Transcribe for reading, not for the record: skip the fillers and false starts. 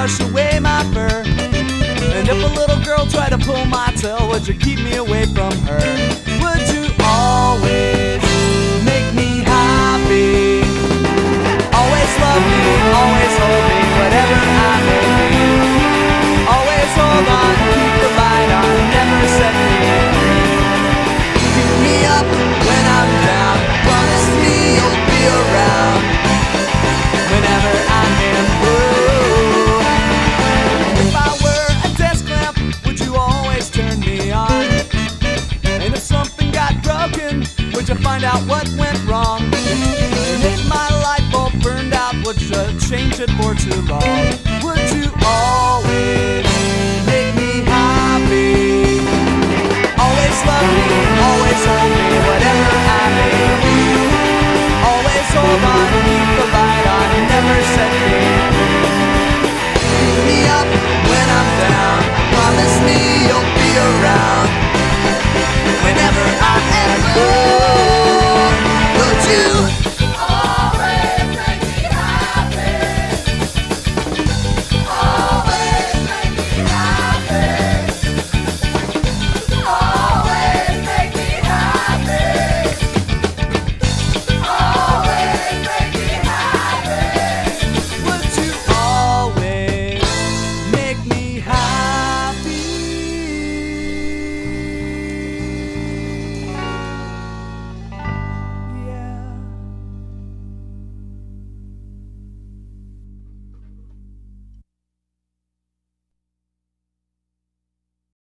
brush away my fur? And if a little girl tried to pull my tail, would you keep me away from her? Would you always make me happy? Always love me, always hold me, whatever I may be. Always hold on, keep the light on, never set me free. Pick me up when I'm down, promise me you'll be around whenever I'm in blue. If I were a desk lamp, would you always turn me on? And if something got broken, would you find out what went wrong? And if my light bulb burned out, would you change it for too long? Would you always